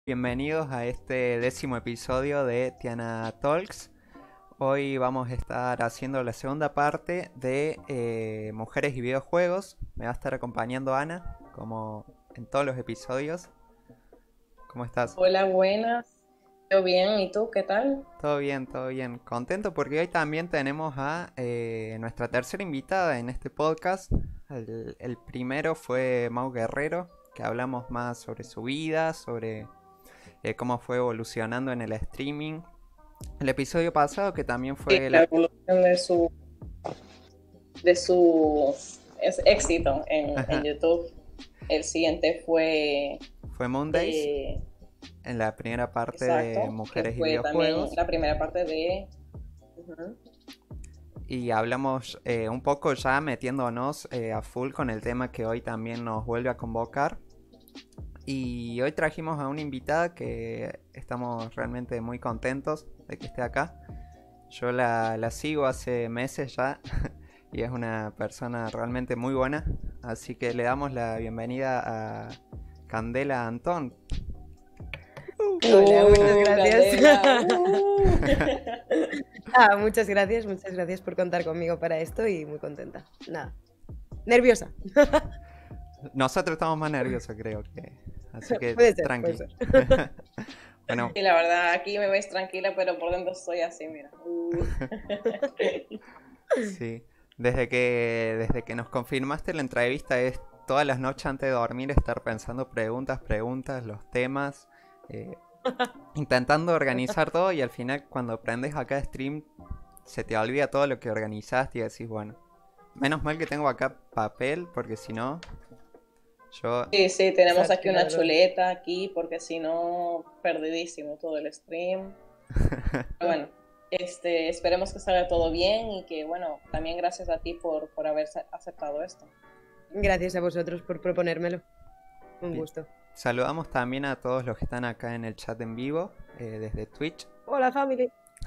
Bienvenidos a este 10º episodio de Tiana Talks. Hoy vamos a estar haciendo la segunda parte de mujeres y videojuegos. Me va a estar acompañando Ana, como en todos los episodios. ¿Cómo estás? Hola, buenas. Yo bien, ¿y tú qué tal? Todo bien, todo bien. Contento porque hoy también tenemos a nuestra tercera invitada en este podcast. El primero fue Mau Guerrero, que hablamos más sobre su vida, sobre cómo fue evolucionando en el streaming. El episodio pasado, que también Sí, fue la la... evolución de su éxito en Ajá, YouTube. El siguiente fue, fue Mondays, eh, en la primera parte de exacto, que mujeres y fue también videojuegos. la primera parte de... Ujú. Y hablamos un poco ya metiéndonos a full con el tema que hoy también nos vuelve a convocar. Y hoy trajimos a una invitada que estamos realmente muy contentos de que esté acá. Yo la sigo hace meses ya y es una persona realmente muy buena. Así que le damos la bienvenida a Candela Antón. Hola, muchas gracias. Candela. Muchas gracias por contar conmigo para esto y muy contenta. Nada, nerviosa. Nosotros estamos más nerviosos, creo que. Así que Puede ser, puede tranqui. ser. Bueno, Y la verdad, aquí me ves tranquila, pero por dentro estoy así, mira. sí. Desde que nos confirmaste la entrevista es todas las noches antes de dormir estar pensando preguntas, los temas, eh, intentando organizar todo y al final cuando prendes acá stream se te olvida todo lo que organizaste y decís, bueno, menos mal que tengo acá papel porque si no, yo... Sí, sí, tenemos aquí una Claro. chuleta aquí, porque si no, perdidísimo todo el stream. Pero bueno, esperemos que salga todo bien y que, bueno, también gracias a ti por haber aceptado esto. Gracias a vosotros por proponérmelo. Un Bien. gusto. Saludamos también a todos los que están acá en el chat en vivo desde Twitch. Hola, family.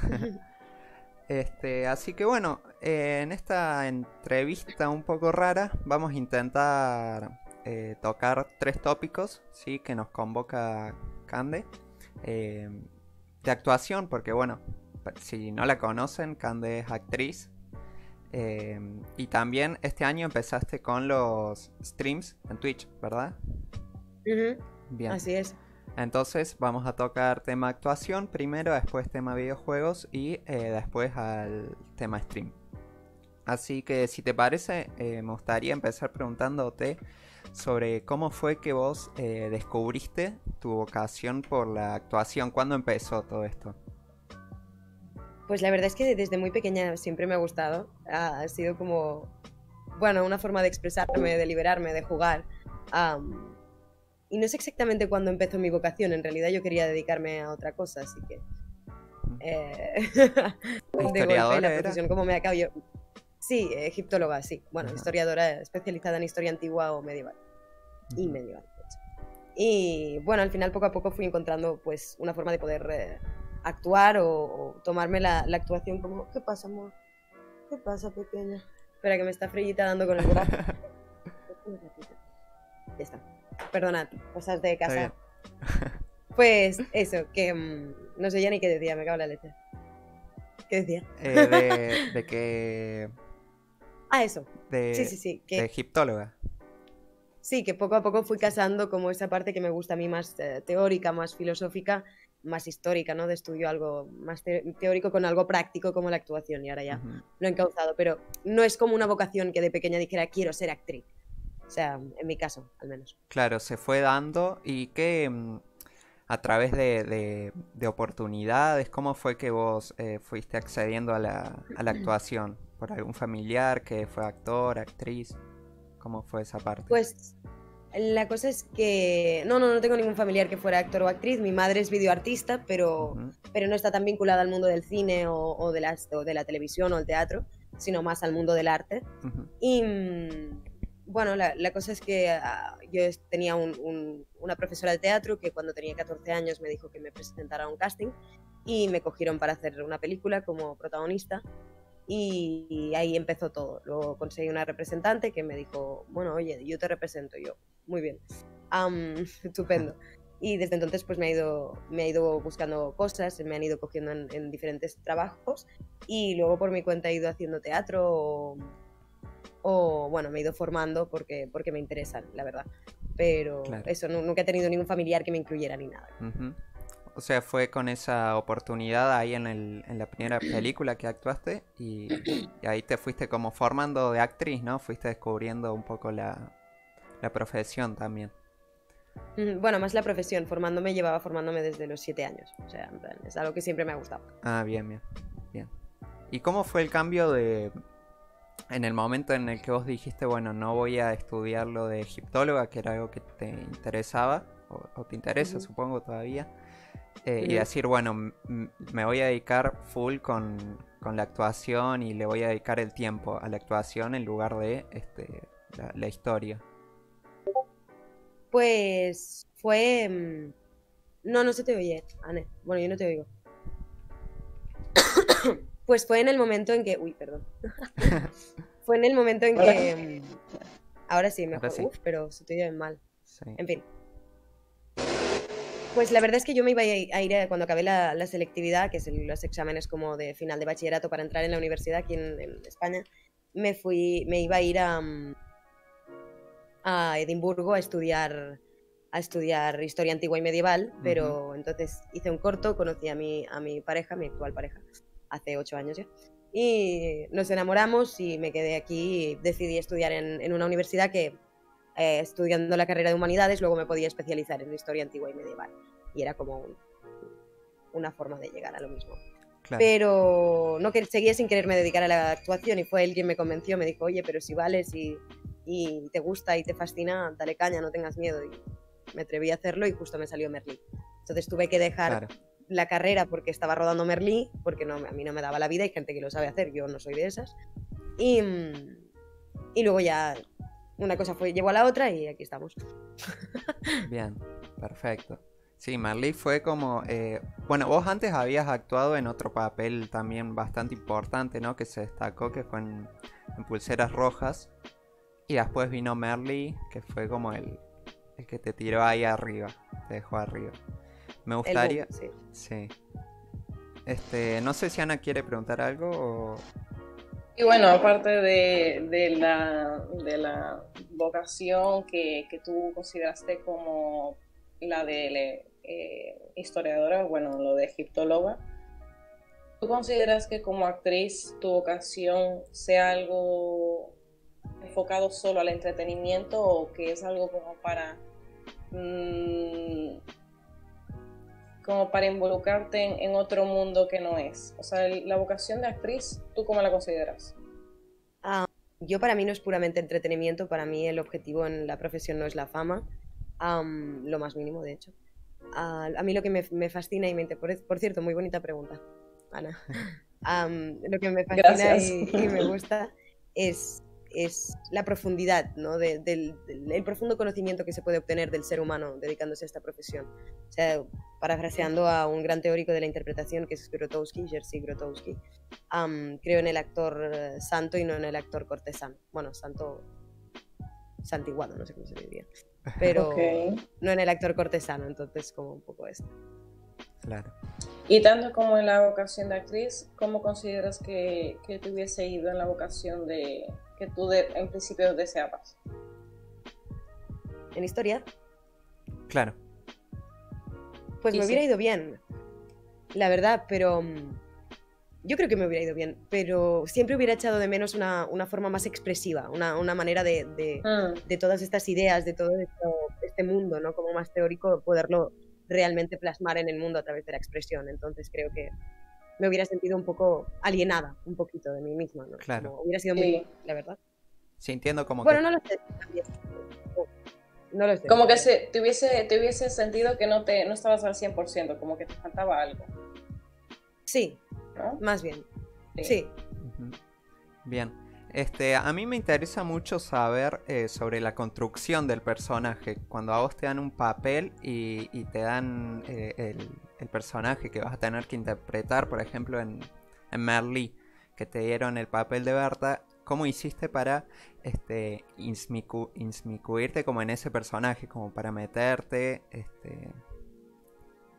Así que bueno, en esta entrevista un poco rara vamos a intentar tocar 3 tópicos, ¿sí? Que nos convoca Cande. eh, de actuación, porque bueno, si no la conocen, Cande es actriz. Y también este año empezaste con los streams en Twitch, ¿verdad? Ujú, Bien. así es. Entonces vamos a tocar tema actuación primero, después tema videojuegos y después al tema stream. Así que si te parece, me gustaría empezar preguntándote sobre cómo fue que vos descubriste tu vocación por la actuación. ¿Cuándo empezó todo esto? Pues la verdad es que desde muy pequeña siempre me ha gustado. Ha sido como, bueno, una forma de expresarme, de liberarme, de jugar. Am, y no sé exactamente cuándo empezó mi vocación. En realidad yo quería dedicarme a otra cosa, así que eh, de golpe ¿Historiadora la era? profesión como me ha caído. Sí, egiptóloga, sí. Bueno, Ajá. historiadora especializada en historia antigua o medieval. Y Ujú. medieval, de hecho. Y bueno, al final poco a poco fui encontrando pues una forma de poder actuar o tomarme la actuación como, ¿qué pasa, amor? ¿Qué pasa, pequeña? Espera, que me está Frillita dando con el brazo. Un ratito. Ya está. Perdonad, cosas de Está bien. casa. Pues eso, que no sé ya ni qué decía, me cago en la leche. ¿Qué decía? De que... Ah, eso. Sí, De, sí, sí. de Que egiptóloga. sí, que poco a poco fui casando como esa parte que me gusta a mí más teórica, más filosófica, más histórica, ¿no? De estudio algo más teórico con algo práctico como la actuación y ahora ya Ujú. lo he encauzado, pero no es como una vocación que de pequeña dijera quiero ser actriz. O sea, en mi caso, al menos. Claro, se fue dando y que a través de oportunidades, ¿cómo fue que vos fuiste accediendo a la actuación? ¿Por algún familiar que fue actor, actriz? ¿Cómo fue esa parte? Pues la cosa es que no tengo ningún familiar que fuera actor o actriz. Mi madre es videoartista, Ujú, pero no está tan vinculada al mundo del cine o de la televisión o el teatro, sino más al mundo del arte. ujú, Y bueno, la cosa es que yo tenía una profesora de teatro que cuando tenía 14 años me dijo que me presentara a un casting y me cogieron para hacer una película como protagonista y ahí empezó todo. Luego conseguí una representante que me dijo, bueno, oye, yo te represento. Y yo, muy bien, estupendo. Y desde entonces pues me ha ido buscando cosas, me han ido cogiendo en diferentes trabajos y luego por mi cuenta he ido haciendo teatro o bueno, me he ido formando porque me interesan, la verdad. Pero Claro. eso, nunca he tenido ningún familiar que me incluyera ni nada. Ujú. O sea, fue con esa oportunidad ahí en la primera película que actuaste y ahí te fuiste como formando de actriz, ¿no? Fuiste descubriendo un poco la profesión también. Bueno, más la profesión, llevaba formándome desde los 7 años. O sea, en plan, es algo que siempre me ha gustado. Ah, bien, bien, bien. ¿Y cómo fue el cambio en el momento en el que vos dijiste, bueno, no voy a estudiar lo de egiptóloga, que era algo que te interesaba, o te interesa, Ujú, supongo, todavía, y ujú. decir, bueno, me voy a dedicar full con la actuación y le voy a dedicar el tiempo a la actuación en lugar de la historia? Pues fue... No, no se te oye, Anne. Bueno, yo no te oigo. Pues fue en el momento en que... Uy, perdón. Fue en el momento en Ahora, que... Ahora sí, Ahora mejor. sí, Uf, pero se te oye mal. sí. En fin. Pues la verdad es que yo me iba a ir cuando acabé la selectividad, que es los exámenes como de final de bachillerato para entrar en la universidad aquí en España, me iba a ir a Edimburgo a estudiar historia antigua y medieval, Ujú. pero entonces hice un corto, conocí a mi pareja, mi actual pareja, hace 8 años ya, y nos enamoramos y me quedé aquí y decidí estudiar en una universidad que, estudiando la carrera de humanidades, luego me podía especializar en historia antigua y medieval, y era como una forma de llegar a lo mismo. Claro, Pero no, que seguía sin quererme dedicar a la actuación y fue él quien me convenció, me dijo, oye, pero si vales y te gusta y te fascina, dale caña, no tengas miedo. Y me atreví a hacerlo y justo me salió Merlí. Entonces tuve que dejar claro. la carrera porque estaba rodando Merlí, porque no, a mí no me daba la vida, hay gente que lo sabe hacer, yo no soy de esas. Y luego ya una cosa llevó a la otra y aquí estamos. Bien, perfecto. Sí, Marley fue como... bueno, vos antes habías actuado en otro papel también bastante importante, ¿no? Que se destacó, que fue en Pulseras Rojas. Y después vino Merly, que fue como el que te tiró ahí arriba, te dejó arriba. Me El boom, gustaría... sí. Sí. No sé si Ana quiere preguntar algo o... y bueno, aparte de la vocación que tú consideraste como la de historiadora, bueno, lo de egiptóloga, ¿tú consideras que como actriz tu vocación sea algo enfocado solo al entretenimiento o que es algo mm, como para involucrarte en otro mundo que no es? O sea, la vocación de actriz, ¿tú cómo la consideras? Ah, yo para mí no es puramente entretenimiento, para mí el objetivo en la profesión no es la fama, lo más mínimo de hecho. A mí lo que me fascina por cierto, muy bonita pregunta, Ana. Lo que me fascina Gracias. y me gusta es la profundidad, ¿no? El profundo conocimiento que se puede obtener del ser humano dedicándose a esta profesión. O sea, parafraseando a un gran teórico de la interpretación que es Grotowski, Jerzy Grotowski, creo en el actor santo y no en el actor cortesano. Bueno, santiguado, no sé cómo se diría. Ok. Pero no en el actor cortesano, entonces como un poco esto. Claro. Y tanto como en la vocación de actriz, ¿cómo consideras que te hubiese ido en la vocación que tú en principio deseabas? En historia, Claro. pues Y me hubiera sí. ido bien, la verdad, pero yo creo que me hubiera ido bien, pero siempre hubiera echado de menos una forma más expresiva, una manera Mm, de todas estas ideas, de todo este mundo, ¿no? Como más teórico, poderlo realmente plasmar en el mundo a través de la expresión. Entonces creo que me hubiera sentido un poco alienada, un poquito de mí misma, ¿no? Claro. Como hubiera sido muy sí. difícil, la verdad. Sintiendo como Bueno, que... no lo sé, también. No lo sé, Como que también. te hubiese sentido que no estabas al 100%, como que te faltaba algo, Sí, ¿no? más bien. Sí. Sí. Ujú. Bien. A mí me interesa mucho saber sobre la construcción del personaje. Cuando a vos te dan un papel y te dan el personaje que vas a tener que interpretar, por ejemplo en Merlí, que te dieron el papel de Berta, ¿cómo hiciste para insmicuirte como en ese personaje, como para meterte?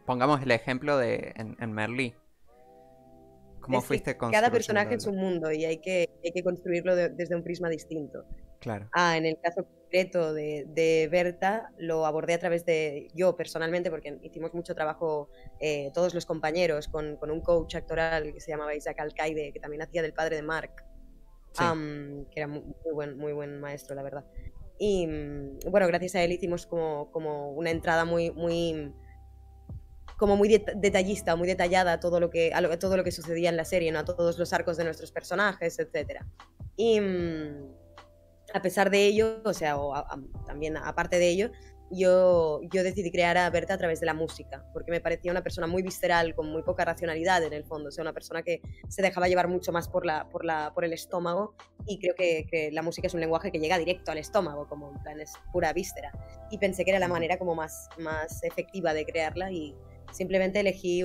pongamos el ejemplo de en Merlí. ¿Cómo Es que fuiste cada personaje es construyéndolo? un mundo y hay que construirlo desde un prisma distinto. Claro, En el caso concreto de Berta, lo abordé a través de yo personalmente, porque hicimos mucho trabajo todos los compañeros con un coach actoral que se llamaba Isaac Alcaide, que también hacía del padre de Mark, sí. que era muy buen maestro, la verdad. Y bueno, gracias a él hicimos como una entrada como muy detallista, muy detallada a todo lo que sucedía en la serie, ¿no? A todos los arcos de nuestros personajes, etcétera. Y a pesar de ello, o sea, también aparte de ello, yo decidí crear a Berta a través de la música, porque me parecía una persona muy visceral, con muy poca racionalidad en el fondo, o sea, una persona que se dejaba llevar mucho más por el estómago, y creo que la música es un lenguaje que llega directo al estómago, como en plan es pura víscera, y pensé que era la Ujú. manera como más efectiva de crearla, y simplemente elegí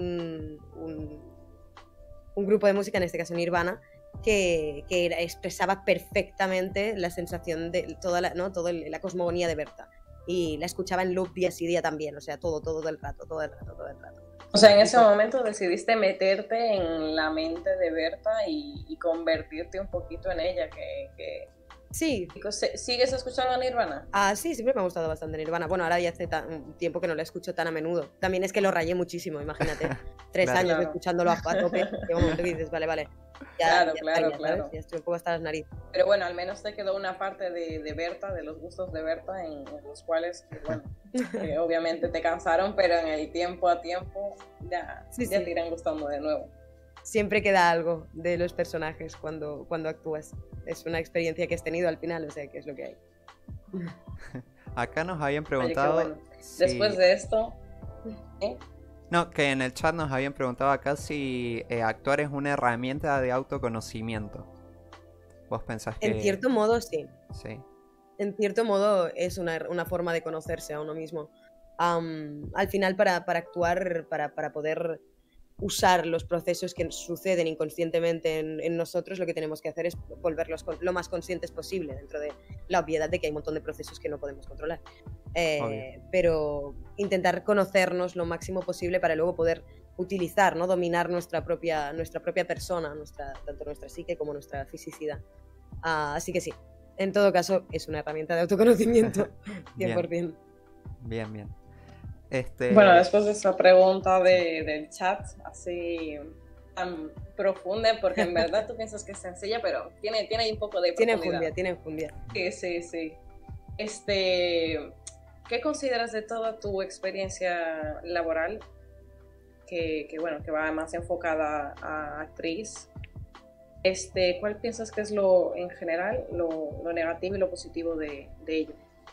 un grupo de música, en este caso Nirvana, que expresaba perfectamente la sensación de ¿no? La cosmogonía de Berta. Y la escuchaba en loop día sí día también, o sea, todo el rato, todo el rato, todo el rato. O sea, en Y ese fue, momento decidiste meterte en la mente de Berta y convertirte un poquito en ella, sí, ¿Sigues escuchando a Nirvana? sí, siempre me ha gustado bastante Nirvana. Bueno, ahora ya hace un tiempo que no la escucho tan a menudo. También es que lo rayé muchísimo, imagínate. 3 Claro. años Claro, escuchándolo a tope. Llega un momento que dices, vale, claro, ya claro, estaría, ¿sabes? claro. Ya estoy un poco hasta las narices. Pero bueno, al menos te quedó una parte de Berta, de los gustos de Berta, en los cuales, que, bueno, que obviamente te cansaron, pero en el tiempo a tiempo Sí, ya te sí. irán gustando de nuevo. Siempre queda algo de los personajes cuando actúas. Es una experiencia que has tenido al final, o sea, que es lo que hay. Acá nos habían Oye, qué preguntado bueno. Después si... de esto, ¿eh? No, que en el chat nos habían preguntado acá si actuar es una herramienta de autoconocimiento. ¿Vos pensás En que cierto modo, sí. sí? En cierto modo es una forma de conocerse a uno mismo. Al final, para actuar, para poder usar los procesos que suceden inconscientemente en nosotros, lo que tenemos que hacer es volverlos lo más conscientes posible, dentro de la obviedad de que hay un montón de procesos que no podemos controlar. Obvio. Pero intentar conocernos lo máximo posible para luego poder utilizar, ¿no? Dominar nuestra propia persona, tanto nuestra psique como nuestra fisicidad. Así que sí, en todo caso es una herramienta de autoconocimiento, Bien, 100%. bien. Bueno, Este, después de esa pregunta sí. del chat, así tan profunda, porque en verdad tú piensas que es sencilla, pero tiene ahí un poco de profundidad. Tienen enjundia. Sí. ¿Qué consideras de toda tu experiencia laboral, bueno, que va más enfocada a actriz? ¿Cuál piensas que es en general, lo negativo y lo positivo de ello?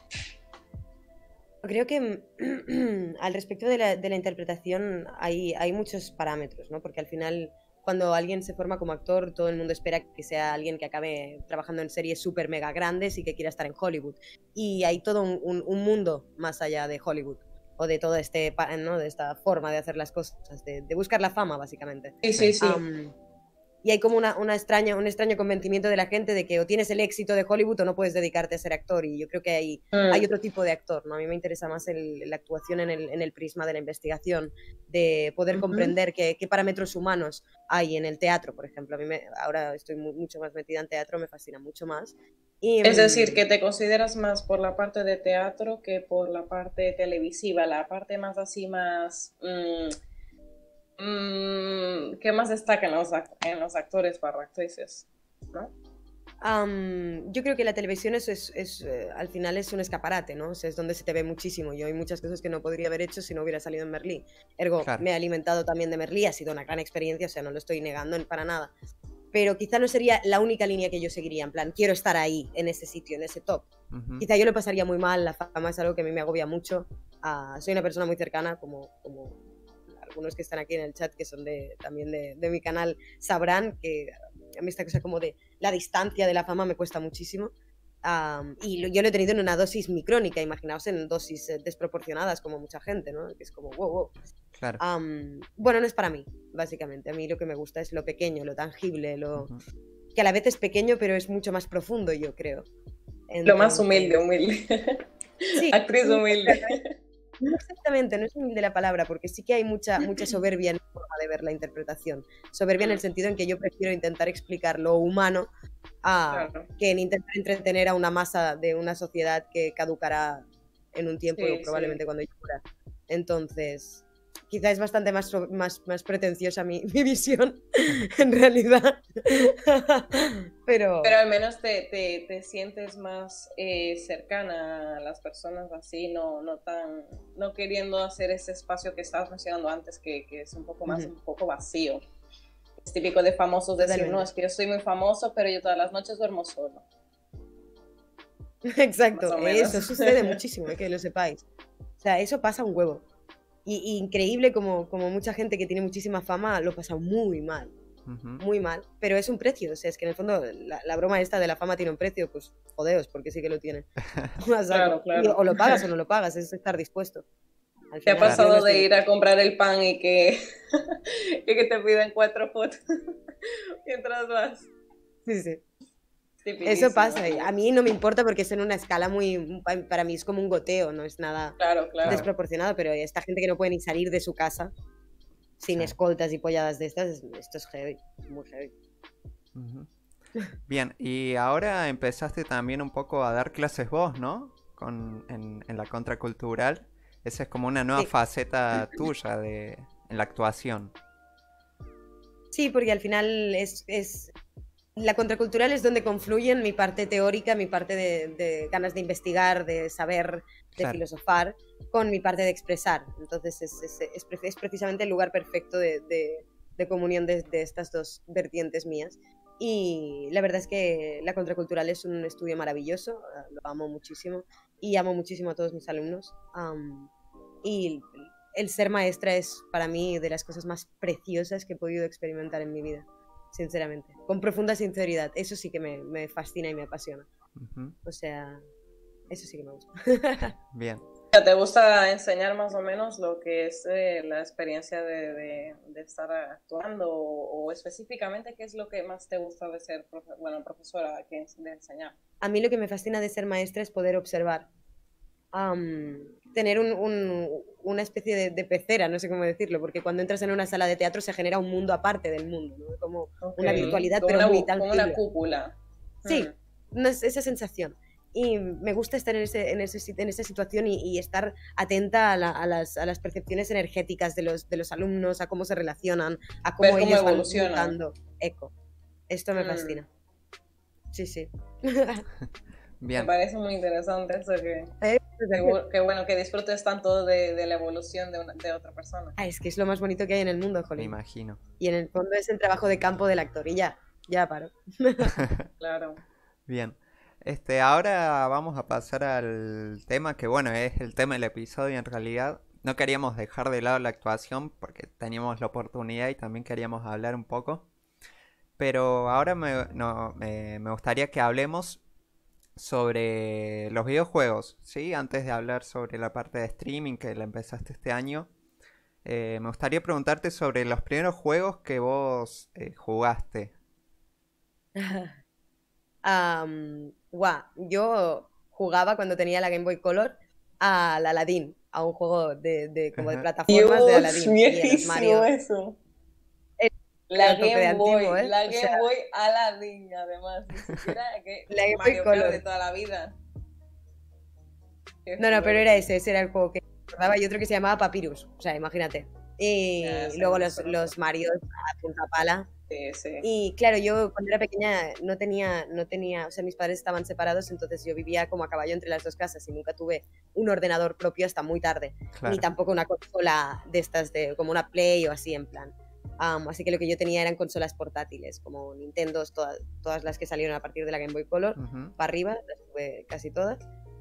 Creo que al respecto de la interpretación hay muchos parámetros, ¿no? Porque al final, cuando alguien se forma como actor, todo el mundo espera que sea alguien que acabe trabajando en series súper mega grandes y que quiera estar en Hollywood. Y hay todo un mundo más allá de Hollywood, o de todo ¿no? De esta forma de hacer las cosas, de buscar la fama, básicamente. Sí. Sí. Y hay como un extraño convencimiento de la gente de que o tienes el éxito de Hollywood o no puedes dedicarte a ser actor. Y yo creo que hay otro tipo de actor, ¿no? A mí me interesa más la actuación en el prisma de la investigación, de poder comprender qué parámetros humanos hay en el teatro, por ejemplo. Ahora estoy mucho más metida en teatro, me fascina mucho más. Y, Es decir, que te consideras más por la parte de teatro que por la parte televisiva, la parte más así, más... ¿qué más destaca en los actores para actrices? ¿No? Yo creo que la televisión al final es un escaparate, ¿no? O sea, es donde se te ve muchísimo. Yo hay muchas cosas que no podría haber hecho si no hubiera salido en Merlí. Ergo, Claro. me he alimentado también de Merlí, ha sido una gran experiencia, o sea, no lo estoy negando para nada. Pero quizá no sería la única línea que yo seguiría, en plan, quiero estar ahí, en ese sitio, en ese top. Ujú. Quizá yo lo pasaría muy mal, la fama es algo que a mí me agobia mucho. Soy una persona muy cercana, como algunos que están aquí en el chat, que son también de mi canal, sabrán que a mí esta cosa como de la distancia de la fama me cuesta muchísimo. Yo lo he tenido en una dosis micrónica, imaginaos en dosis desproporcionadas como mucha gente, ¿no? Que es como, wow. Claro. Bueno, no es para mí, básicamente. A mí lo que me gusta es lo pequeño, lo tangible, Ujú. que a la vez es pequeño, pero es mucho más profundo, yo creo. Lo más Entonces, humilde. sí, Actriz sí, humilde. No exactamente, no es humilde la palabra, porque sí que hay mucha soberbia en la forma de ver la interpretación. Soberbia en el sentido en que yo prefiero intentar explicar lo humano Claro. que en intentar entretener a una masa de una sociedad que caducará en un tiempo, Sí, sí. probablemente cuando yo muera. Entonces, quizá es bastante más pretenciosa mi visión, en realidad. Pero Pero al menos te sientes más cercana a las personas así, no tan, no queriendo hacer ese espacio que estabas mencionando antes, que es un poco más, ujú, un poco vacío. Es típico de famosos decir, no, totalmente. es que yo soy muy famoso, pero yo todas las noches duermo solo, más Exacto, o menos. eso sucede muchísimo, que lo sepáis. O sea, eso pasa un huevo. Y increíble como mucha gente que tiene muchísima fama lo pasa Ujú. muy mal, pero es un precio, o sea, es que en el fondo la broma esta de la fama tiene un precio, pues jodeos, porque sí que lo tiene. A Claro, saco. Y claro. o lo pagas o no lo pagas, es estar dispuesto. Al ¿Te ha final, Claro. yo no pasado estoy de ir a dispuesta. comprar el pan y y que te piden 4 fotos mientras vas? Sí, sí. Eso Tipiquísimo, pasa, y tío. a mí no me importa porque es en una escala muy, para mí es como un goteo, no es nada Claro, claro. Claro. desproporcionado, pero esta gente que no puede ni salir de su casa sin Sí. escoltas y polladas de estas, esto es heavy, muy heavy. Ujú. Bien, y ahora empezaste también un poco a dar clases vos, ¿no? En la contracultural. Esa es como una nueva Sí. faceta tuya en la actuación. Sí, porque al final la contracultural es donde confluyen mi parte teórica, mi parte de ganas de investigar, de saber, de Claro. filosofar, con mi parte de expresar. Entonces es precisamente el lugar perfecto de comunión de estas dos vertientes mías. Y la verdad es que la contracultural es un estudio maravilloso, lo amo muchísimo y amo muchísimo a todos mis alumnos. Y el ser maestra es para mí de las cosas más preciosas que he podido experimentar en mi vida, sinceramente. Con profunda sinceridad. Eso sí que me fascina y me apasiona. Ujú. O sea, eso sí que me gusta. Bien. ¿Te gusta enseñar más o menos lo que es la experiencia de estar actuando o específicamente qué es lo que más te gusta de ser profesora de enseñar? A mí lo que me fascina de ser maestra es poder observar. Tener una especie de pecera, no sé cómo decirlo, porque cuando entras en una sala de teatro se genera un mundo aparte del mundo, ¿no? Como Ok, una virtualidad, como pero muy como una tangible. cúpula. Sí, Hmm. esa sensación. Y me gusta estar en esa situación y estar atenta a las percepciones energéticas de los alumnos, a cómo se relacionan, a cómo Ver cómo ellos van evoluciona. mutando. Eco. Esto me Hmm. fascina. Sí, sí. Me Bien. parece muy interesante eso Gracias. que bueno que disfrutes tanto de la evolución de otra persona. Es que es lo más bonito que hay en el mundo, Me jolín. imagino. Y en el fondo es el trabajo de campo del actor. Y ya paro. Claro. Bien. Ahora vamos a pasar al tema que, bueno, es el tema del episodio en realidad. No queríamos dejar de lado la actuación porque teníamos la oportunidad y también queríamos hablar un poco. Pero ahora me gustaría que hablemos sobre los videojuegos, ¿sí? Antes de hablar sobre la parte de streaming que la empezaste este año, me gustaría preguntarte sobre los primeros juegos que vos jugaste. Yo jugaba cuando tenía la Game Boy Color al Aladdin, a un juego como de Ajá. plataformas de Dios, Aladdin y a los viejísimo Mario. eso. Era a tope de antiguo, ¿eh? La O sea, Game Boy Aladdin, además, ni siquiera que la Game Boy Mario Kart de Color. toda la vida. Qué No, pero era fuerte. ese era el juego que recordaba y otro que se llamaba Papyrus, o sea, imagínate. Ya, Y sí, luego los los conozco. Marios a punta pala. Sí, sí. Y claro, yo cuando era pequeña no tenía, o sea, mis padres estaban separados, entonces yo vivía como a caballo entre las dos casas y nunca tuve un ordenador propio hasta muy tarde, ni Claro. tampoco una consola de estas como una Play o así en plan. Así que lo que yo tenía eran consolas portátiles, como Nintendos, todas las que salieron a partir de la Game Boy Color, Ujú. para arriba, las tuve casi todas.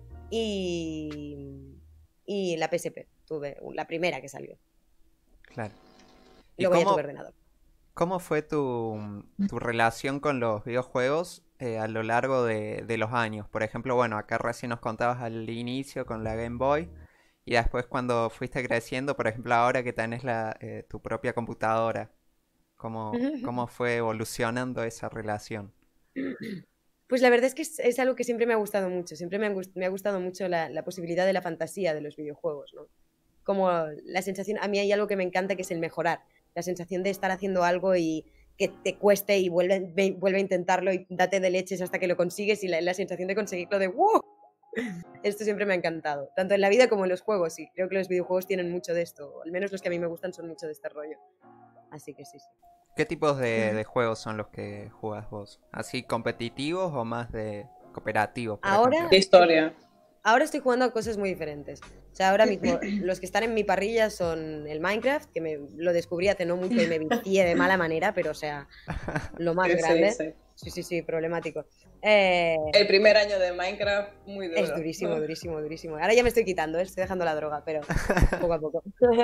Y, y la PSP, tuve la primera que salió. Claro. ¿Y Luego ya tuve ordenador. cómo fue tu relación con los videojuegos a lo largo de los años? Por ejemplo, bueno, acá recién nos contabas al inicio con la Game Boy y después cuando fuiste creciendo, por ejemplo, ahora que tenés tu propia computadora, ¿cómo fue evolucionando esa relación? Pues la verdad es que es algo que siempre me ha gustado mucho, siempre me ha gustado mucho la posibilidad de la fantasía de los videojuegos, ¿no? como la sensación, a mí hay algo que me encanta que es el mejorar, la sensación de estar haciendo algo y que te cueste y vuelve a intentarlo y date de leches hasta que lo consigues y la sensación de conseguirlo de ¡wow! Esto siempre me ha encantado, tanto en la vida como en los juegos, y creo que los videojuegos tienen mucho de esto, o al menos los que a mí me gustan son mucho de este rollo, así que sí. ¿Qué tipos de juegos son los que jugás vos? ¿Así competitivos o más de cooperativos, por ejemplo? De historia. Ahora estoy jugando a cosas muy diferentes. O sea, ahora mismo los que están en mi parrilla son el Minecraft, que lo descubrí hace no mucho y me vicié de mala manera, pero o sea, lo más grande. Sí, problemático. El primer año de Minecraft, muy duro. Es durísimo. Ahora ya me estoy quitando, estoy dejando la droga, pero poco a poco.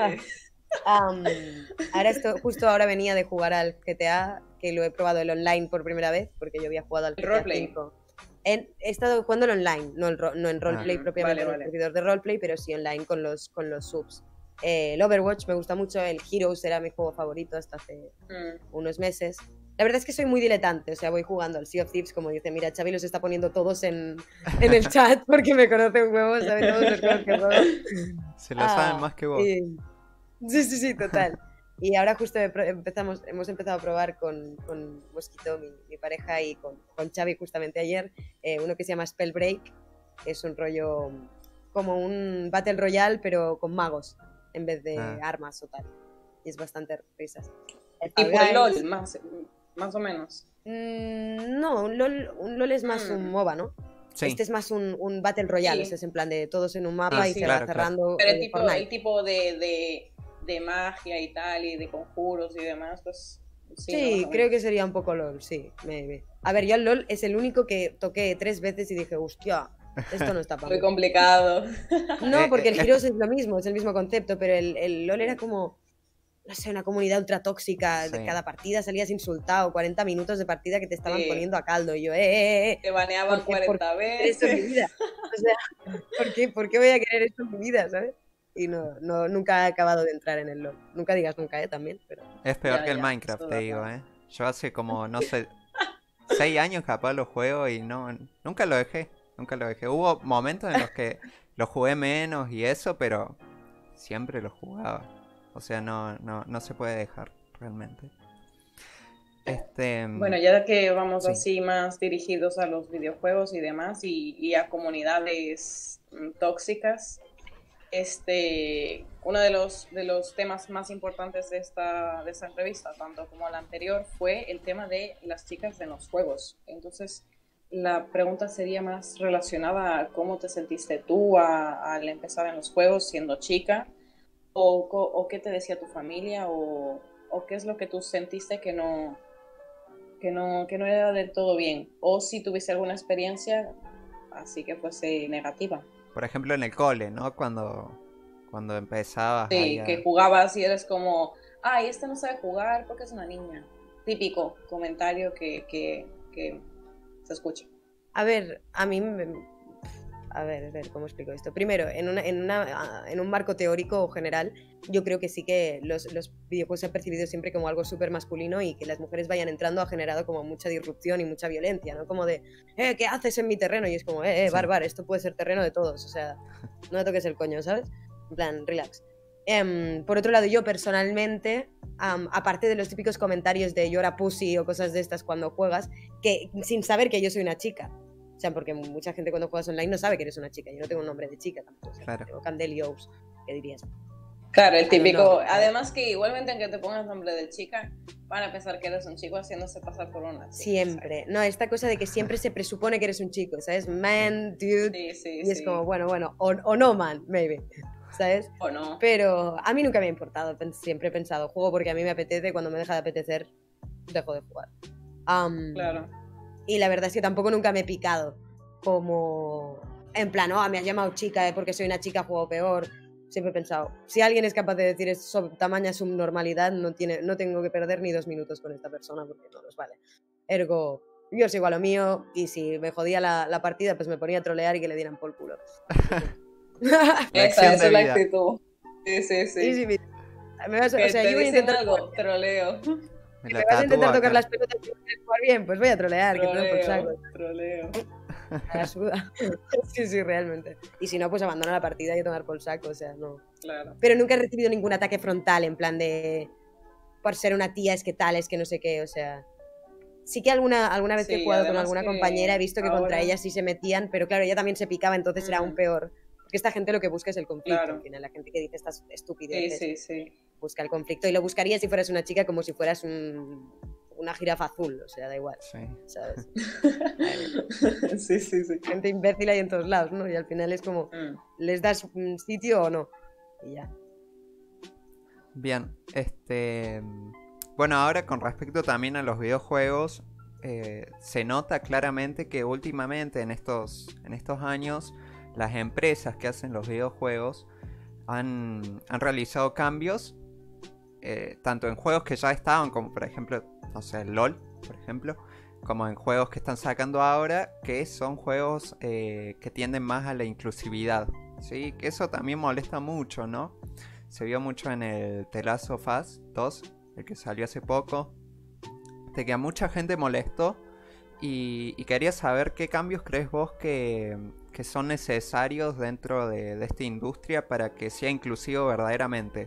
Justo ahora venía de jugar al GTA, que lo he probado el online por primera vez, porque yo había jugado al GTA 5. He estado jugando en online, no en roleplay propiamente, en el servidor de roleplay, pero sí online con los subs. El Overwatch me gusta mucho, el Heroes era mi juego favorito hasta hace unos meses. La verdad es que soy muy diletante, o sea, voy jugando al Sea of Thieves, como dice, mira, Xavi los está poniendo todos en el chat porque me conoce un huevo, sabe todos los juegos que juego. Se lo saben más que vos. Sí, total. Y ahora justo hemos empezado a probar con Mosquito, mi pareja, y con Xavi justamente ayer, uno que se llama Spellbreak, que es un rollo como un Battle Royale, pero con magos, en vez de armas o tal. Y es bastante risas. Tipo el LOL, más o menos. No, un LOL es más un MOBA, ¿no? Sí. Este es más un Battle Royale, es en plan de todos en un mapa y se va cerrando. Pero el tipo de magia y tal, y de conjuros y demás, pues... Sí, creo que sería un poco LOL, sí, maybe. A ver, yo al LOL es el único que toqué 3 veces y dije, hostia, esto no está para mí. Muy complicado. No, porque el Heroes es lo mismo, es el mismo concepto, pero el LOL era como, no sé, una comunidad ultra tóxica, de cada partida salías insultado, 40 minutos de partida que te estaban poniendo a caldo, y yo, Te baneaban 40 veces. Esto en mi vida? O sea, ¿por qué voy a querer esto en mi vida, sabes? Y nunca he acabado de entrar en el LoL. Nunca digas nunca, también, pero... Es peor que el Minecraft, te digo, Yo hace como, no sé, 6 años capaz lo juego y nunca lo dejé. Hubo momentos en los que lo jugué menos y eso, pero siempre lo jugaba. O sea, no se puede dejar, realmente. Bueno, ya que vamos así más dirigidos a los videojuegos y demás, y a comunidades tóxicas, uno de los temas más importantes de esta entrevista, tanto como la anterior, fue el tema de las chicas en los juegos. Entonces, la pregunta sería más relacionada a cómo te sentiste tú al empezar en los juegos siendo chica, o qué te decía tu familia, o qué es lo que tú sentiste que no era del todo bien, o si tuviste alguna experiencia así que fuese negativa. Por ejemplo, en el cole, ¿no? Cuando empezabas. Sí, que jugabas y eres como, ay, no sabe jugar porque es una niña. Típico comentario que se escucha. A ver, a mí... A ver, ¿cómo explico esto? Primero, en un marco teórico general, yo creo que sí que los videojuegos se han percibido siempre como algo súper masculino, y que las mujeres vayan entrando ha generado como mucha disrupción y mucha violencia, ¿no? Como de, ¿qué haces en mi terreno? Y es como, sí. Barbar, esto puede ser terreno de todos, o sea, no me toques el coño, ¿sabes? En plan, relax. Por otro lado, yo personalmente, aparte de los típicos comentarios de llora pussy o cosas de estas cuando juegas, que sin saber que yo soy una chica. O sea, porque mucha gente cuando juegas online no sabe que eres una chica. Yo no tengo un nombre de chica tampoco. O sea, claro. Tengo Candelios, ¿qué dirías? Claro, el típico. Además que igualmente aunque te pongas nombre de chica, van a pensar que eres un chico haciéndose pasar por una chica. Siempre. ¿Sabes? No, esta cosa de que siempre se presupone que eres un chico, ¿sabes? Man, dude. Sí, y es como, bueno, o no man, maybe. ¿Sabes? O no. Pero a mí nunca me ha importado. Siempre he pensado, juego porque a mí me apetece. Cuando me deja de apetecer, dejo de jugar. Claro. Y la verdad es que tampoco nunca me he picado como en plan, me has llamado chica porque soy una chica, juego peor. Siempre he pensado, si alguien es capaz de decir tamaña subnormalidad, no tengo que perder ni 2 minutos con esta persona porque no nos vale. Ergo, yo sigo a lo mío, y si me jodía la partida, pues me ponía a trolear y que le dieran por culo. Esa es la actitud. Sí. O sea, yo voy a intentar algo, troleo. Si me vas a intentar tocar las pelotas y jugar bien, pues voy a trolear. Troleo. la suda. Sí, sí, realmente. Y si no, pues abandona la partida y a tomar por saco, o sea, no. Claro. Pero nunca he recibido ningún ataque frontal en plan de... Por ser una tía es que tal, es que no sé qué, o sea... Sí que alguna vez que he Sí, jugado con además alguna que compañera he visto que contra ahora- ella sí se metían, pero claro, ella también se picaba, entonces era aún peor. Porque esta gente lo que busca es el conflicto, Claro. al final. La gente que dice estas Sí, estupideces sí, sí. busca el conflicto. Y lo buscaría si fueras una chica como si fueras una jirafa azul, o sea, da igual, Sí. ¿sabes? Sí, sí, sí. Gente imbécil hay en todos lados, ¿no? Y al final es como, ¿les das un sitio o no? Y ya. Bien, bueno, ahora con respecto también a los videojuegos, se nota claramente que últimamente en estos años las empresas que hacen los videojuegos han realizado cambios, tanto en juegos que ya estaban, como por ejemplo, no sé, el LOL, por ejemplo, como en juegos que están sacando ahora, que son juegos que tienden más a la inclusividad, ¿sí? Que eso también molesta mucho, ¿no? Se vio mucho en el The Last of Us 2, el que salió hace poco, de que a mucha gente molestó y quería saber qué cambios crees vos que son necesarios dentro de esta industria para que sea inclusivo verdaderamente.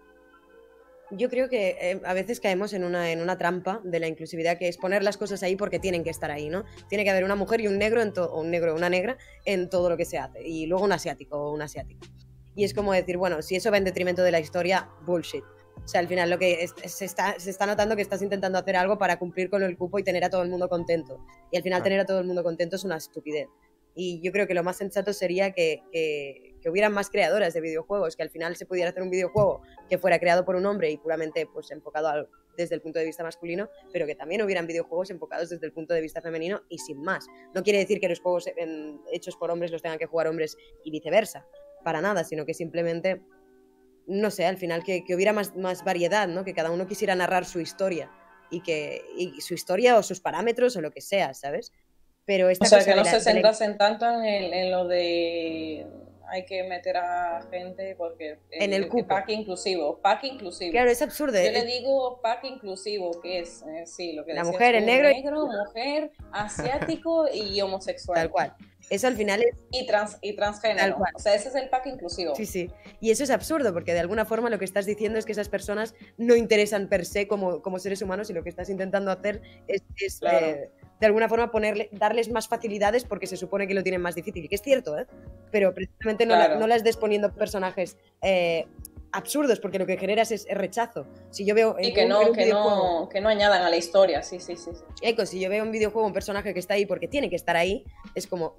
Yo creo que a veces caemos en una trampa de la inclusividad, que es poner las cosas ahí porque tienen que estar ahí, ¿no? Tiene que haber una mujer y un negro, o un negro o una negra en todo lo que se hace, y luego un asiático o una asiática. Y es como decir, bueno, si eso va en detrimento de la historia, bullshit. O sea, al final lo que se está notando que estás intentando hacer algo para cumplir con el cupo y tener a todo el mundo contento. Y al final tener a todo el mundo contento es una estupidez. Y yo creo que lo más sensato sería que hubieran más creadoras de videojuegos, que al final se pudiera hacer un videojuego que fuera creado por un hombre y puramente pues enfocado desde el punto de vista masculino, pero que también hubieran videojuegos enfocados desde el punto de vista femenino y sin más. No quiere decir que los juegos hechos por hombres los tengan que jugar hombres y viceversa, para nada, sino que simplemente, no sé, al final que hubiera más variedad, ¿no? Que cada uno quisiera narrar su historia y su historia o sus parámetros o lo que sea, ¿sabes? Pero esta O sea, cosa que no se centrasen tanto en lo de hay que meter a gente porque en el cupo. Pack inclusivo. Claro, es absurdo. Yo le digo pack inclusivo, que es, sí, lo que la decías mujer, tú, el negro, mujer, asiático y homosexual. Tal cual. Eso al final es... Y transgénero. Tal cual. O sea, ese es el pack inclusivo. Sí, sí. Y eso es absurdo, porque de alguna forma lo que estás diciendo es que esas personas no interesan per se como seres humanos, y lo que estás intentando hacer es claro. De alguna forma darles más facilidades porque se supone que lo tienen más difícil, que es cierto, ¿eh? Pero precisamente no las des poniendo personajes absurdos, porque lo que generas es rechazo. Si yo veo y que no añadan a la historia, sí. Eco, si yo veo un videojuego, un personaje que está ahí porque tiene que estar ahí, es como...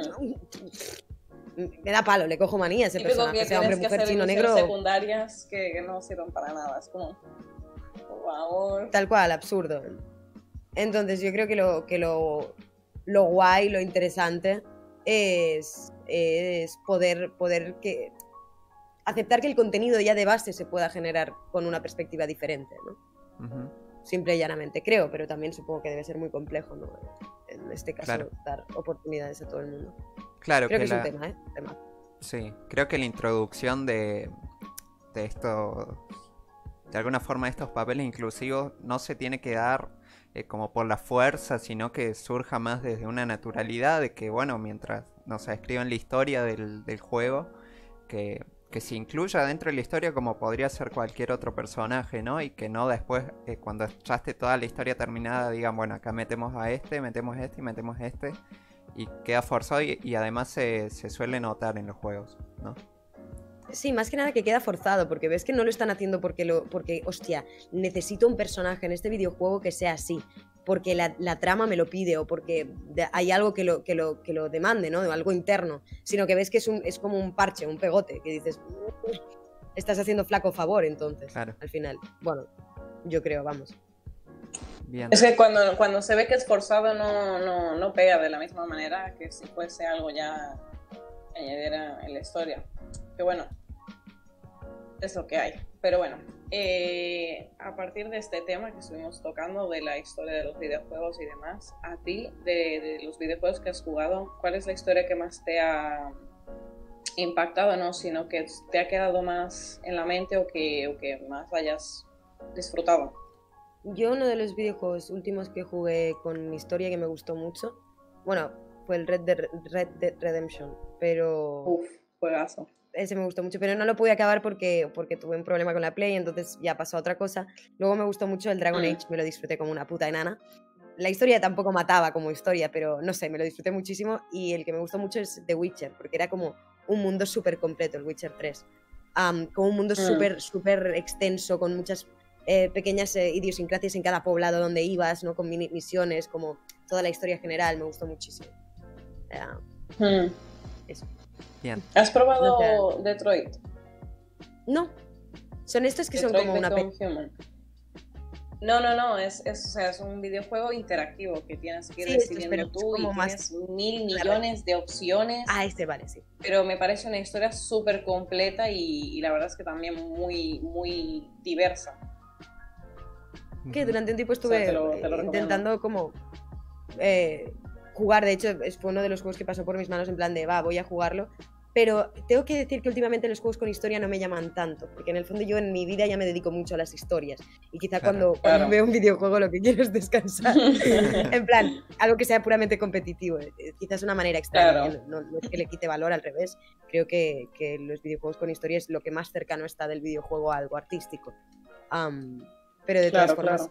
Me da palo, le cojo manía a ese personaje, sea hombre, mujer, chino, negro... secundarias que no sirven para nada, es como... Por favor. Tal cual, absurdo. Entonces yo creo que lo guay, lo interesante es poder aceptar que el contenido ya de base se pueda generar con una perspectiva diferente, ¿no? Uh-huh. Simple y llanamente, creo, pero también supongo que debe ser muy complejo, ¿no? En este caso, claro, dar oportunidades a todo el mundo. Claro, creo que es un tema, ¿eh? Sí, creo que la introducción de esto, de alguna forma, estos papeles inclusivos no se tiene que dar como por la fuerza, sino que surja más desde una naturalidad de que, bueno, mientras nos escriban la historia del juego, que se incluya dentro de la historia como podría ser cualquier otro personaje, ¿no? Y que no después, cuando ya esté toda la historia terminada, digan, bueno, acá metemos este y metemos este, y queda forzado y además se suele notar en los juegos, ¿no? Sí, más que nada que queda forzado, porque ves que no lo están haciendo porque hostia, necesito un personaje en este videojuego que sea así, porque la trama me lo pide o porque hay algo que lo demande, ¿no? Algo interno, sino que ves que es como un parche, un pegote, que dices, estás haciendo flaco favor, entonces, claro. Al final. Bueno, yo creo, vamos. Bien. Es que cuando se ve que es forzado no pega de la misma manera que si fuese algo ya que añadiera en la historia. Que bueno, es lo que hay. Pero bueno, a partir de este tema que estuvimos tocando de la historia de los videojuegos y demás, a ti, de los videojuegos que has jugado, ¿cuál es la historia que más te ha impactado, no? Sino que te ha quedado más en la mente o que más hayas disfrutado. Yo uno de los videojuegos últimos que jugué con historia que me gustó mucho, bueno, fue el Red Dead Redemption, pero Uf, juegazo. ese me gustó mucho, pero no lo pude acabar porque tuve un problema con la Play, entonces ya pasó a otra cosa. Luego me gustó mucho el Dragon Age, me lo disfruté como una puta enana. La historia tampoco mataba como historia, pero no sé, me lo disfruté muchísimo. Y el que me gustó mucho es The Witcher, porque era como un mundo súper completo, el Witcher 3. Como un mundo súper extenso, con muchas pequeñas idiosincrasias en cada poblado donde ibas, ¿no? Con mini misiones, como toda la historia general, me gustó muchísimo. Eso. Bien. ¿Has probado Detroit? No, son estos que Detroit son como una Become Human. No, es un videojuego interactivo que tienes que ir decidiendo tú y tienes mil millones de opciones. Vale, sí. Pero me parece una historia súper completa y la verdad es que también muy, muy diversa. Que durante un tiempo estuve te lo intentando como jugar, de hecho fue uno de los juegos que pasó por mis manos en plan de voy a jugarlo, pero tengo que decir que últimamente los juegos con historia no me llaman tanto, porque en el fondo yo en mi vida ya me dedico mucho a las historias y quizá cuando veo un videojuego lo que quiero es descansar. En plan, algo que sea puramente competitivo, quizás una manera extraña, no es que le quite valor, al revés. Creo que los videojuegos con historia es lo que más cercano está del videojuego a algo artístico. Pero de todas formas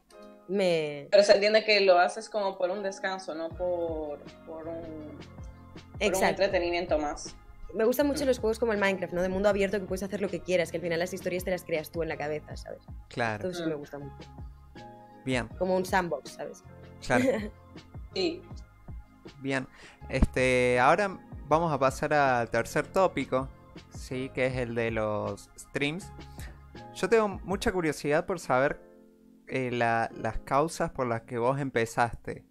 Pero se entiende que lo haces como por un descanso, no por un entretenimiento más. Me gustan mucho los juegos como el Minecraft, ¿no? De mundo abierto, que puedes hacer lo que quieras, que al final las historias te las creas tú en la cabeza, ¿sabes? Claro. Todo eso me gusta mucho. Bien. Como un sandbox, ¿sabes? Claro. Sí. Bien. Ahora vamos a pasar al tercer tópico, sí, que es el de los streams. Yo tengo mucha curiosidad por saber las causas por las que vos empezaste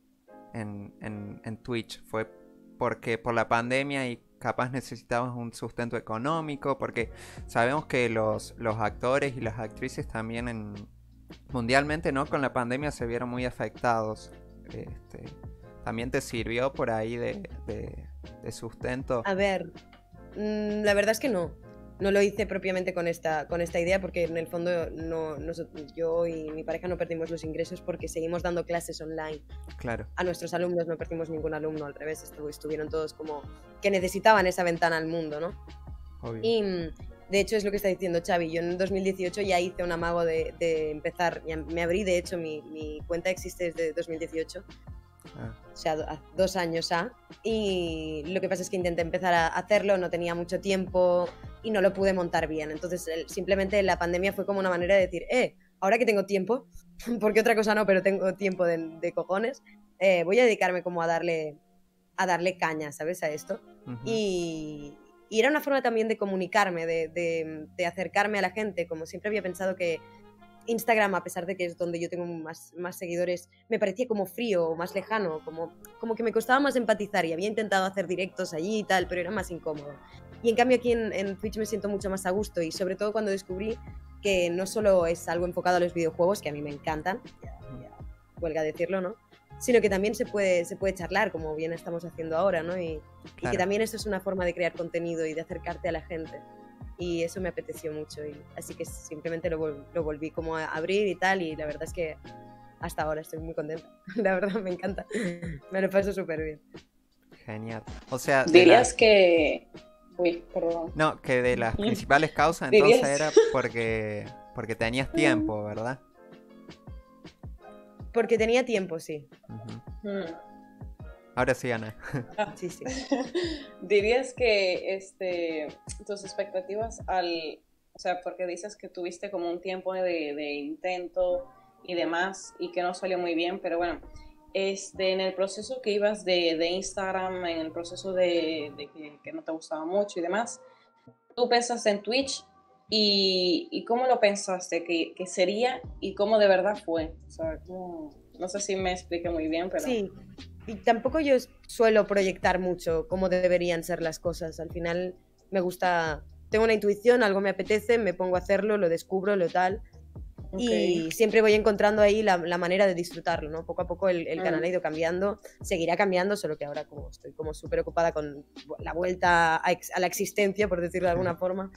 en Twitch. ¿Fue porque por la pandemia y capaz necesitabas un sustento económico? Porque sabemos que los actores y las actrices también mundialmente, ¿no? Con la pandemia se vieron muy afectados. ¿También te sirvió por ahí de sustento? A ver, la verdad es que no. No lo hice propiamente con esta idea, porque en el fondo yo y mi pareja no perdimos los ingresos porque seguimos dando clases online. Claro. A nuestros alumnos no perdimos ningún alumno, al revés, estuvieron todos como que necesitaban esa ventana al mundo, ¿no? Obvio. Y de hecho es lo que está diciendo Xavi, yo en 2018 ya hice un amago de empezar, me abrí, de hecho mi cuenta existe desde 2018. O sea, 2 años y lo que pasa es que intenté empezar a hacerlo, no tenía mucho tiempo y no lo pude montar bien. Entonces simplemente la pandemia fue como una manera de decir, ahora que tengo tiempo, porque otra cosa no, pero tengo tiempo de cojones, voy a dedicarme como a darle caña, ¿sabes? A esto. Y era una forma también de comunicarme, de acercarme a la gente. Como siempre había pensado que Instagram, a pesar de que es donde yo tengo más seguidores, me parecía como frío o más lejano, como que me costaba más empatizar, y había intentado hacer directos allí y tal, pero era más incómodo. Y en cambio aquí en Twitch me siento mucho más a gusto, y sobre todo cuando descubrí que no solo es algo enfocado a los videojuegos, que a mí me encantan, ya huelga decirlo, ¿no? Sino que también se puede charlar, como bien estamos haciendo ahora, ¿no? Y que también eso es una forma de crear contenido y de acercarte a la gente. Y eso me apeteció mucho, y así que simplemente lo volví como a abrir y tal, y la verdad es que hasta ahora estoy muy contenta. La verdad me encanta, me lo paso súper bien. Genial. O sea, dirías que... Uy, perdón. No, que de las principales causas entonces era porque tenías tiempo, ¿verdad? Porque tenía tiempo, sí. Ahora sí, Ana. Sí, sí. ¿Dirías que tus expectativas o sea, porque dices que tuviste como un tiempo de intento y demás y que no salió muy bien, pero bueno, en el proceso que ibas de Instagram, en el proceso de que no te gustaba mucho y demás, tú pensaste en Twitch y ¿cómo lo pensaste que sería y cómo de verdad fue? O sea, no sé si me expliqué muy bien, pero... Sí. Y tampoco yo suelo proyectar mucho cómo deberían ser las cosas. Al final me gusta, tengo una intuición, algo me apetece, me pongo a hacerlo, lo descubro, lo tal. Okay. Y siempre voy encontrando ahí la manera de disfrutarlo, ¿no? Poco a poco el canal ha ido cambiando, seguirá cambiando, solo que ahora como estoy como súper ocupada con la vuelta a la existencia, por decirlo de alguna forma,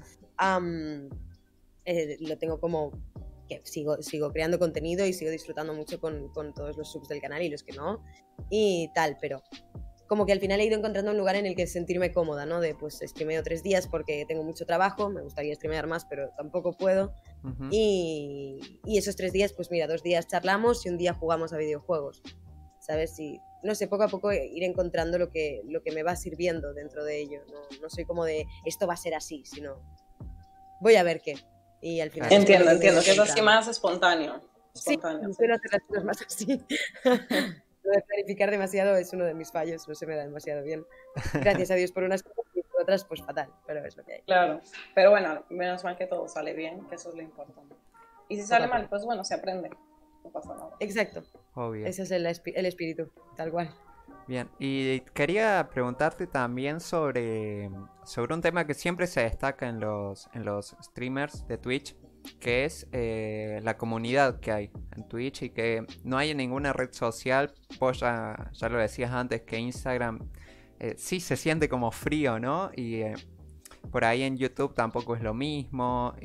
lo tengo como... que sigo creando contenido y sigo disfrutando mucho con todos los subs del canal y los que no y tal, pero como que al final he ido encontrando un lugar en el que sentirme cómoda, ¿no? De pues streameo 3 días porque tengo mucho trabajo, me gustaría streamear más, pero tampoco puedo. Ujú. Y esos 3 días, pues mira, 2 días charlamos y un día jugamos a videojuegos, ¿sabes? Y no sé, poco a poco ir encontrando lo que me va sirviendo dentro de ello. No soy como de esto va a ser así, sino voy a ver qué. Y al final... Entiendo, es lo que entiendo, voy que es así encontrando. más espontáneo. Sí, Espontáneo, sí. suelo hacer las cosas más así. Lo de planificar demasiado es uno de mis fallos, no se me da demasiado bien. Gracias a Dios por unas cosas y por otras pues fatal, pero es lo que hay. Claro, pero bueno, menos mal que todo sale bien, que eso es lo importante. Y si sale mal, pues bueno, se aprende, no pasa nada. Exacto, Obvio. ese es el espíritu, tal cual. Bien, y quería preguntarte también sobre un tema que siempre se destaca en los streamers de Twitch, que es la comunidad que hay en Twitch y que no hay en ninguna red social. Vos ya lo decías antes, que Instagram sí se siente como frío, ¿no? Y por ahí en YouTube tampoco es lo mismo.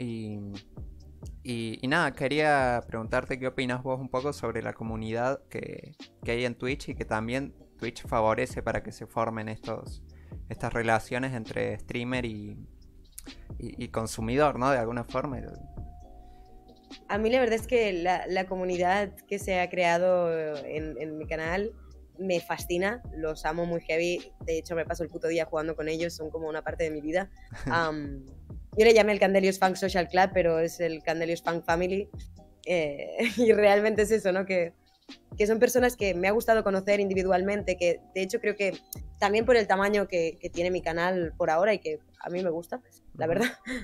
Y nada, quería preguntarte qué opinas vos un poco sobre la comunidad que hay en Twitch y que también Twitch favorece para que se formen estas relaciones entre streamer y consumidor, ¿no? De alguna forma. A mí la verdad es que la comunidad que se ha creado en mi canal me fascina, los amo muy heavy, de hecho me paso el puto día jugando con ellos, son como una parte de mi vida. Yo le llamé el Candelius Funk Social Club, pero es el Candelius Funk Family, y realmente es eso, ¿no? Que son personas que me ha gustado conocer individualmente, que de hecho creo que también por el tamaño que tiene mi canal por ahora y que a mí me gusta, la verdad,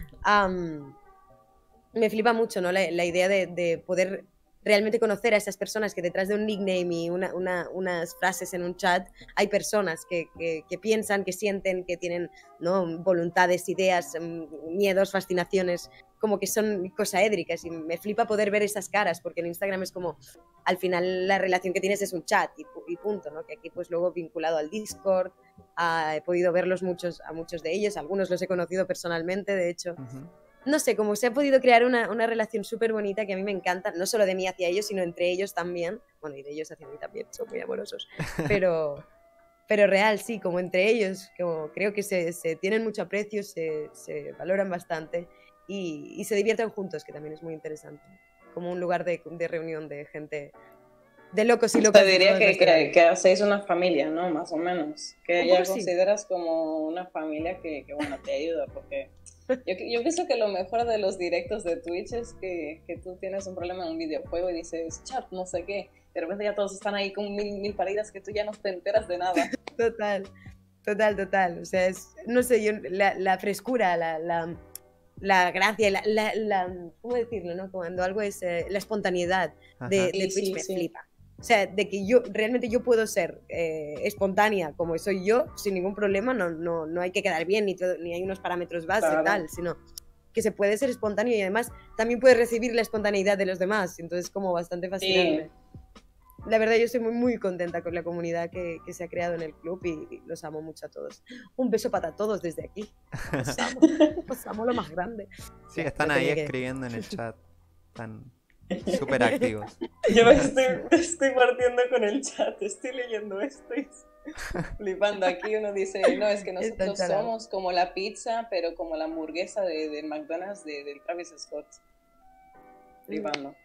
me flipa mucho, ¿no? La idea de poder realmente conocer a esas personas que detrás de un nickname y unas frases en un chat hay personas que piensan, que sienten, que tienen, ¿no? Voluntades, ideas, miedos, fascinaciones, como que son cosaédricas, y me flipa poder ver esas caras, porque en Instagram es como, al final la relación que tienes es un chat y punto, ¿no? Que aquí pues luego vinculado al Discord, he podido verlos a muchos de ellos, algunos los he conocido personalmente, de hecho. No sé, como se ha podido crear una relación súper bonita que a mí me encanta, no solo de mí hacia ellos, sino entre ellos también. Bueno, y de ellos hacia mí también, son muy amorosos. Pero real, sí, como entre ellos, como creo que se tienen mucho aprecio, se valoran bastante y se divierten juntos, que también es muy interesante. Como un lugar de reunión de gente, de locos y locas. Te diría que hacéis una familia, ¿no? Más o menos. Que ya consideras sí, como una familia que bueno, te ayuda, porque yo pienso que lo mejor de los directos de Twitch es que tú tienes un problema en un videojuego y dices, chat, no sé qué, de repente ya todos están ahí con mil paridas que tú ya no te enteras de nada. Total. O sea, no sé, yo, la frescura, la gracia, ¿cómo decirlo, no? Cuando algo es la espontaneidad de Twitch me flipa. O sea, de que realmente yo puedo ser espontánea como soy yo, sin ningún problema, no hay que quedar bien, ni hay unos parámetros base, claro, tal, sino que se puede ser espontáneo y además también puedes recibir la espontaneidad de los demás, entonces como bastante fascinante. Sí. La verdad, yo estoy muy, muy contenta con la comunidad que se ha creado en el club y los amo mucho a todos. Un beso para todos desde aquí. Os amo lo más grande. Sí, están ahí escribiendo en el chat. Están súper activos. Yo me estoy partiendo con el chat, estoy leyendo esto y flipando. Aquí uno dice, no, es que nosotros somos como la pizza, pero como la hamburguesa de McDonald's del Travis Scott. Flipando.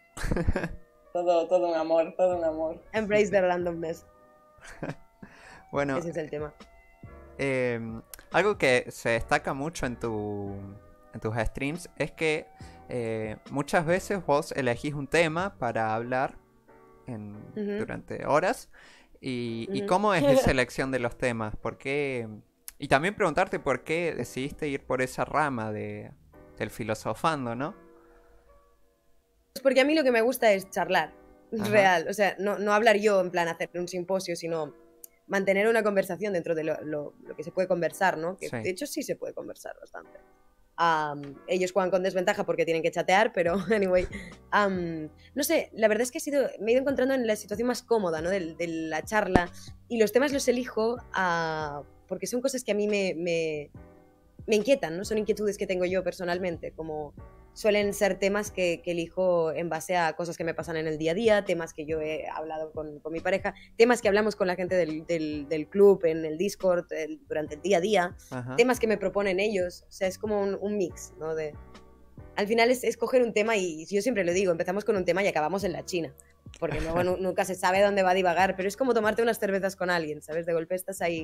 Todo un amor, todo un amor. Embrace the randomness. Bueno, ese es el tema. Algo que se destaca mucho en tus streams es que muchas veces vos elegís un tema para hablar durante horas. ¿Y cómo es esa elección de los temas? ¿Por qué? Y también preguntarte por qué decidiste ir por esa rama del filosofando, ¿no? Porque a mí lo que me gusta es charlar, real, o sea, no hablar yo en plan hacer un simposio, sino mantener una conversación dentro de lo que se puede conversar, ¿no? Que sí. De hecho sí se puede conversar bastante. Ellos juegan con desventaja porque tienen que chatear, pero anyway, no sé, la verdad es que me he ido encontrando en la situación más cómoda, ¿no? De la charla, y los temas los elijo porque son cosas que a mí me inquietan, ¿no? Son inquietudes que tengo yo personalmente, como suelen ser temas que elijo en base a cosas que me pasan en el día a día, temas que yo he hablado con mi pareja, temas que hablamos con la gente del club, en el Discord, durante el día a día, Ajá. temas que me proponen ellos. O sea, es como un mix, ¿no? Al final es coger un tema y yo siempre lo digo, empezamos con un tema y acabamos en la China, porque luego nunca se sabe dónde va a divagar, pero es como tomarte unas cervezas con alguien, ¿sabes? De golpe estás ahí,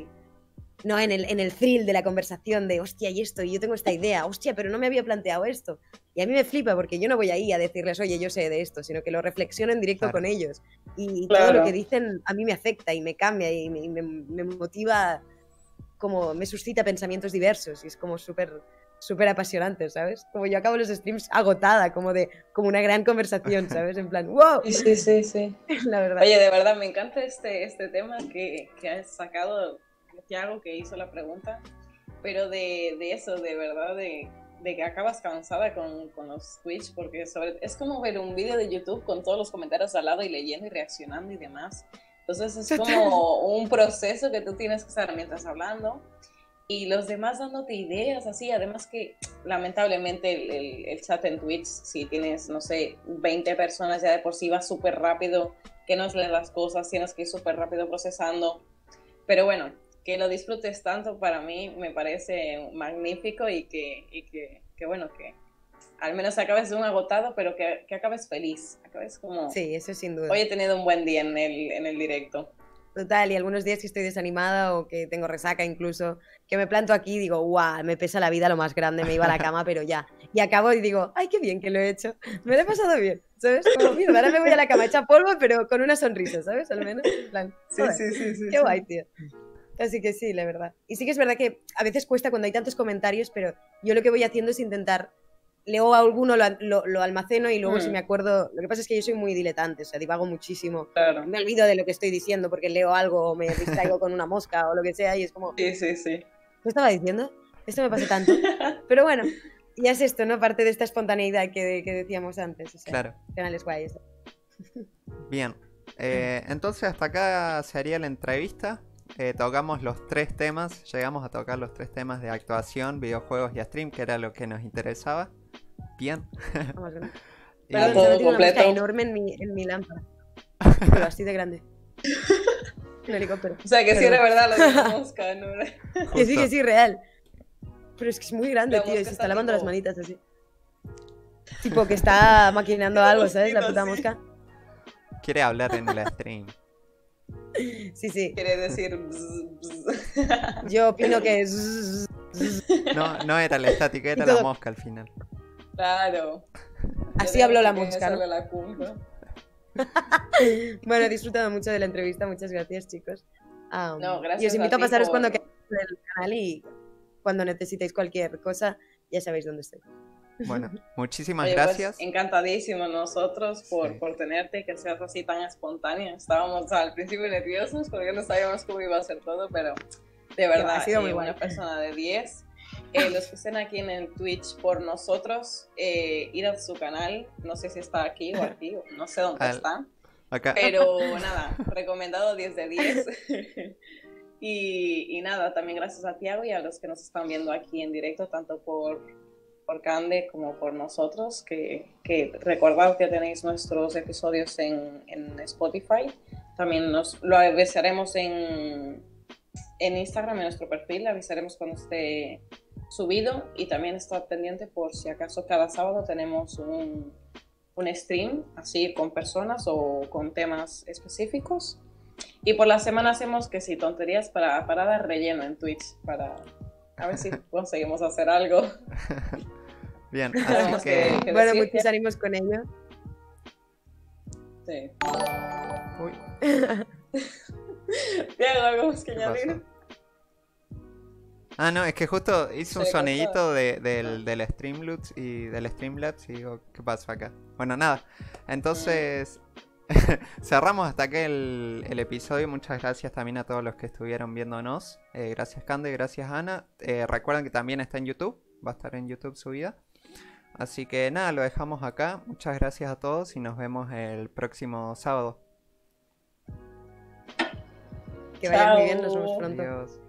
no en el thrill de la conversación de, hostia, y esto, y yo tengo esta idea, hostia, pero no me había planteado esto. Y a mí me flipa porque yo no voy ahí a decirles, oye, yo sé de esto, sino que lo reflexiono en directo con ellos. Y todo lo que dicen a mí me afecta y me cambia y me motiva, como me suscita pensamientos diversos y es como súper apasionante, ¿sabes? Como yo acabo los streams agotada, como una gran conversación, ¿sabes? En plan, ¡wow! Sí. La verdad. Oye, de verdad, me encanta este tema que has sacado, Tiago, que hizo la pregunta, pero de eso, de verdad, de que acabas cansada con los Twitch, porque es como ver un vídeo de YouTube con todos los comentarios al lado y leyendo y reaccionando y demás. Entonces es como un proceso que tú tienes que estar mientras hablando y los demás dándote ideas así, además que lamentablemente el chat en Twitch, si tienes, no sé, 20 personas ya de por sí va súper rápido, que no lees las cosas, tienes que ir súper rápido procesando, pero bueno, que lo disfrutes tanto para mí me parece magnífico y que bueno, que al menos acabes de un agotado, pero que acabes feliz, acabes como... Sí, eso sin duda. Hoy he tenido un buen día en el directo. Total, y algunos días que estoy desanimada o que tengo resaca incluso, que me planto aquí y digo, guau, me pesa la vida lo más grande, me iba a la cama, pero ya. Y acabo y digo, ay, qué bien que lo he hecho, me lo he pasado bien, ¿sabes? Como, mira, ahora me voy a la cama hecha polvo, pero con una sonrisa, ¿sabes? Al menos, en plan, Sí. Qué guay, tío. Así que sí, la verdad. Y sí que es verdad que a veces cuesta cuando hay tantos comentarios, pero yo lo que voy haciendo es intentar, leo alguno, lo almaceno y luego si me acuerdo... Lo que pasa es que yo soy muy diletante, o sea, divago muchísimo. Claro. Me olvido de lo que estoy diciendo porque leo algo o me distraigo con una mosca o lo que sea y es como... Sí. ¿Qué estaba diciendo? Esto me pasa tanto. Pero bueno, ya es esto, ¿no? Parte de esta espontaneidad que decíamos antes. O sea, claro. Canales guays. Bien. Entonces hasta acá sería la entrevista. Tocamos los 3 temas, llegamos a tocar los 3 temas de actuación, videojuegos y stream, que era lo que nos interesaba. Bien. Vamos, ¿no? Y- Para Perdón, todo se me tiene una mosca completo. enorme en mi lámpara. Pero así de grande. Un helicóptero. O sea, que sí Perdón. era verdad lo de la mosca, ¿no? Que sí, real. Pero es que es muy grande, La tío, y se mosca está está lavando tipo- las manitas así. Tipo que está maquinando algo, ¿sabes? La puta sí. mosca. Quiere hablar en el stream. Sí. Quiere decir... bzz. Yo opino que es... No era la estática, era Y la todo- mosca al final. Claro. Así Yo habló la tengo que mosca, ¿no? hacerle la culpa. Bueno, he disfrutado mucho de la entrevista, muchas gracias, chicos. No, gracias y os invito a a ti pasaros por- cuando queráis en el canal y cuando necesitéis cualquier cosa, ya sabéis dónde estoy. Bueno, muchísimas Oye, gracias. pues, encantadísimos nosotros por Sí. tenerte, que seas así tan espontánea. Estábamos al principio nerviosos porque no sabíamos cómo iba a ser todo, pero de verdad, Ha sido muy guay. una persona de 10. Los que estén aquí en el Twitch por nosotros, ir a su canal, no sé si está aquí o aquí, o no sé dónde está, Acá. pero nada, recomendado 10 de 10. Y nada, también gracias a Tiago y a los que nos están viendo aquí en directo, tanto por Cande como por nosotros, que recordad que tenéis nuestros episodios en Spotify. También lo avisaremos en Instagram, en nuestro perfil, avisaremos cuando esté subido, y también estad pendiente por si acaso cada sábado tenemos un stream así con personas o con temas específicos, y por la semana hacemos que sí, tonterías para dar relleno en Twitch, para a ver si conseguimos hacer algo. Bien, Tenemos así que... que Bueno, decir muchos ánimos con ello. Sí. Uy, Tiago, ¿algo más que ¿qué añadir? pasó? Ah, no, es que justo hice un Se sonidito cortó. del Streamlabs y del Streamlabs y digo, ¿qué pasó acá? Bueno, nada. Entonces, cerramos hasta aquí el episodio. Muchas gracias también a todos los que estuvieron viéndonos. Gracias, Cande, gracias, Ana. Recuerden que también está en YouTube. Va a estar en YouTube subida. Así que nada, lo dejamos acá. Muchas gracias a todos y nos vemos el próximo sábado. Que vayan muy bien, Chao. nos vemos pronto. Adiós.